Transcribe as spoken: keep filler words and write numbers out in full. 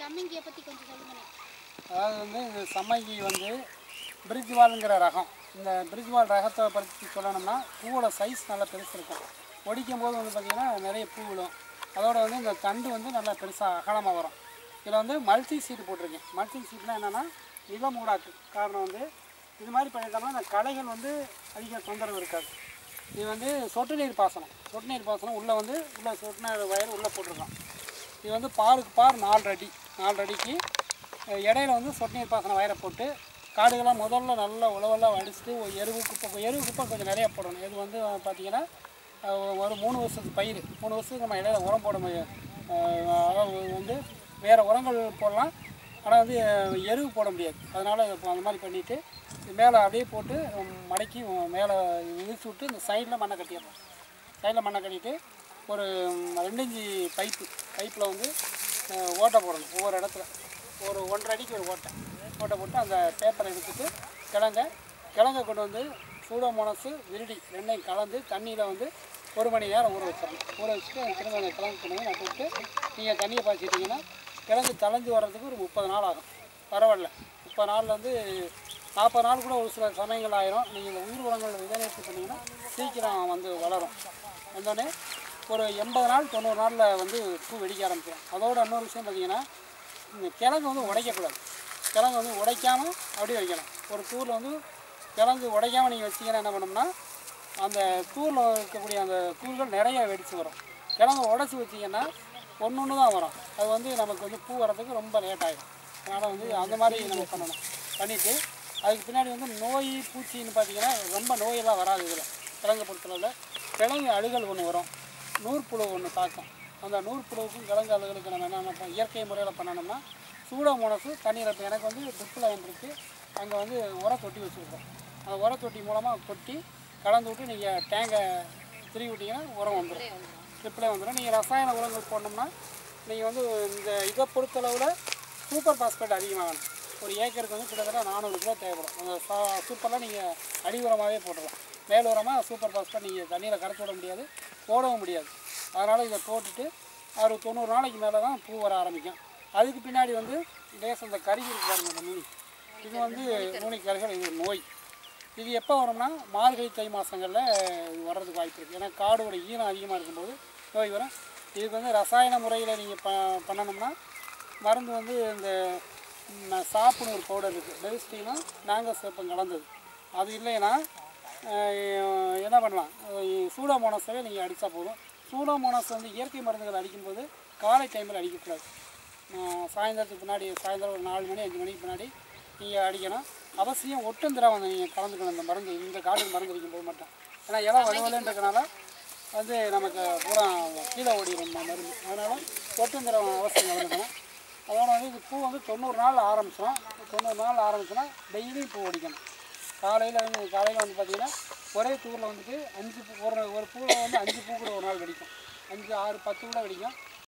சம்மங்கியை பற்றி கொஞ்சம் சொல்லுங்களேன். அதாவது வந்து இந்த சம்மங்கி வந்து பிரிட்ஜ் வால்ங்கிற ரகம். இந்த பிரிட்ஜ் வால் ரகத்தை பற்றி சொல்லணும்னா பூவோட சைஸ் நல்லா பெருசு இருக்கும். ஒடிக்கும் போது வந்து பார்த்திங்கன்னா நிறைய பூ விடும். அதோட வந்து இந்த தண்டு வந்து நல்லா பெருசாக அகலமாக வரும். இதில் வந்து மல்டி சீட் போட்டிருக்கேன். மல்டி சீட்னால் என்னென்னா நில மூடாக்கு காரணம் வந்து இது மாதிரி பண்ணிட்டோம்னா இந்த களைகள் வந்து அதிக தொந்தரவு இருக்காது. இது வந்து சொட்டு நீர் பாசனம். சொட்டு நீர் பாசனம் உள்ளே வந்து உள்ளே சொட்டு நீர் வயர் உள்ளே போட்டிருக்கோம். இது வந்து பாருக்கு பார் நாலு அடி நாலு அடிக்கு இடையில வந்து சொட்டு நீர் பாசனம் வயரை போட்டு காடுகள்லாம் முதல்ல நல்லா உழவெல்லாம் வடிச்சுட்டு ஒரு எருவு குப்பை எருவு குப்பை கொஞ்சம் நிறையா போடணும். இது வந்து பார்த்திங்கன்னா ஒரு மூணு வருஷத்துக்கு பயிர் மூணு வருஷத்துக்கு நம்ம இடையில உரம் போட முடியும். அதாவது வந்து வேறு உரங்கள் போடலாம், ஆனால் வந்து எருவு போட முடியாது. அதனால் அந்த மாதிரி பண்ணிவிட்டு மேலே அப்படியே போட்டு மடக்கி மேலே இழுத்து விட்டு இந்த சைடில் மண்ணை கட்டிடலாம். சைடில் மண்ணை கட்டிட்டு ஒரு ரெண்டு இஞ்சி பைப்பு பைப்பில் வந்து ஓட்டை போடணும். ஒவ்வொரு இடத்துல ஒரு ஒன்றரை அடிக்கு ஒரு ஓட்டை ஓட்டை போட்டு அந்த பேப்பரை எடுத்துட்டு கிழங்க கிழங்கை கொண்டு வந்து சூடோமோனஸு விரிடி ரெண்டையும் கலந்து தண்ணியில் வந்து ஒரு மணி நேரம் ஊற வச்சிடணும். ஊற வச்சுட்டு திரும்ப அந்த கிழங்கு கொண்டு வந்து நட்டு விட்டு நீங்கள் தண்ணியை பாய்ச்சிட்டிங்கன்னா கிழங்கு தளைஞ்சு வர்றதுக்கு ஒரு முப்பது நாள் ஆகும். பரவாயில்ல, முப்பது நாளில் வந்து நாற்பது நாள் கூட ஒரு சில சமயங்கள் ஆயிரும். நீங்கள் இந்த உயிர் உரங்கள் விதைநீர்த்தி பண்ணிங்கன்னா சீக்கிரம் வந்து வளரும். வந்தோடனே ஒரு எண்பது நாள் தொண்ணூறு நாளில் வந்து பூ வெடிக்க ஆரம்பிச்சிடும். அதோட இன்னொரு விஷயம் பார்த்திங்கன்னா இந்த கிழங்கு வந்து உடைக்கக்கூடாது. கிழங்கு வந்து உடைக்காமல் அப்படியே வைக்கணும். ஒரு தூரில் வந்து கிழங்கு உடைக்காமல் நீங்கள் வச்சிங்கன்னா என்ன பண்ணோம்னா அந்த தூரில் இருக்கக்கூடிய அந்த தூள்கள் நிறைய வெடித்து வரும். கிழங்கு உடச்சி வச்சிங்கன்னா ஒன்று ஒன்று தான் வரும். அது வந்து நமக்கு வந்து பூ வரதுக்கு ரொம்ப லேட் ஆகிடும். அதனால் வந்து அந்த மாதிரி நம்ம பண்ணணும். பண்ணிவிட்டு அதுக்கு பின்னாடி வந்து நோய் பூச்சின்னு பார்த்திங்கன்னா ரொம்ப நோயெல்லாம் வராது. இதில் கிழங்கு பொறுத்தளவில் கிழங்கு அழுகல் ஒன்று வரும், நூற்புழு ஒன்று தாக்கும். அந்த நூற்புழுவுக்கும் கிழங்கு அழுகலுக்கு நம்ம என்னென்ன இயற்கை முறையில் பண்ணணும்னா சூடோமோனஸு தண்ணீர். இப்போ எனக்கு வந்து ட்ரிப்பில் வந்துருக்கு, அங்கே வந்து உர தொட்டி வச்சுருக்கோம். அந்த உர தொட்டி மூலமாக கொட்டி கலந்து விட்டு நீங்கள் டேங்கை திருவி விட்டிங்கன்னா உரம் வந்துடும், ட்ரிப்பில் வந்துடும். நீங்கள் ரசாயன உரங்கள் போடணும்னா நீங்கள் வந்து இந்த இதை பொறுத்தளவில் சூப்பர் பாஸ்பேட் அதிகமாக வேணும். ஒரு ஏக்கருக்கு வந்து கிட்டத்தட்ட நானூறு கிலோ தேவைப்படும். அந்த சா சூப்பர்லாம் நீங்கள் அடி உரமாகவே போட்டுடலாம். மேல் உரமாக சூப்பர் பாஸ்பேட் நீங்கள் தண்ணியில் கரைச்சி விட முடியாது, போடவும் முடியாது. அதனால் இதை போட்டுட்டு ஒரு தொண்ணூறு நாளைக்கு மேலே தான் பூ வர ஆரம்பிக்கும். அதுக்கு பின்னாடி வந்து லேசம் இந்த கருகி இருக்கு பாருங்கள், இந்த நுனி, இது வந்து நுனி கருகள். இது நோய். இது எப்போ வரும்னா மார்கழி தை மாதங்களில் இது வர்றதுக்கு வாய்ப்பு இருக்குது. ஏன்னா காடோட ஈரம் அதிகமாக இருக்கும்போது நோய் வரும். இதுக்கு வந்து ரசாயன முறையில் நீங்கள் ப பண்ணணும்னா மருந்து வந்து இந்த சாப்புன்னு ஒரு பவுடர் இருக்குது, பெரிஸ்டினும் நாங்கள் சேப்பம் கலந்தது. அது இல்லைன்னா என்ன பண்ணலாம், சூடோமோனஸவே நீங்கள் அடித்தா போதும். சூடோமோனஸ் வந்து இயற்கை மருந்துகள் அடிக்கும்போது காலை டைமில் அடிக்கக்கூடாது. சாயந்தரத்துக்கு பின்னாடி சாயந்தரம் ஒரு நாலு மணி அஞ்சு மணிக்கு பின்னாடி நீங்கள் அடிக்கணும். அவசியம் ஒட்டும் திராவம் நீங்கள் கலந்துக்கணும். இந்த மருந்து இந்த காடுக்கு மருந்து அடிக்கும்போது மட்டும். ஏன்னா இலை வலுவலுன்றதுனால வந்து நமக்கு பூரா கீழே ஓடிடும் மருந்து. அதனால் ஒட்டும் திராவம் அவசியம் கலந்துக்கணும். அதோட வந்து இது பூ வந்து தொண்ணூறு நாள் ஆரம்பிச்சிடும். தொண்ணூறு நாள் ஆரம்பிச்சுன்னா டெய்லியும் பூ அடிக்கணும். காலையில் வந்து காலையில் வந்து பார்த்திங்கன்னா ஒரே தூரில் வந்துட்டு அஞ்சு பூ ஒரு ஒரு பூவில் வந்து அஞ்சு பூ கூட ஒரு நாள் வெடிக்கும். அஞ்சு ஆறு பத்து கூட வெடிக்கும்.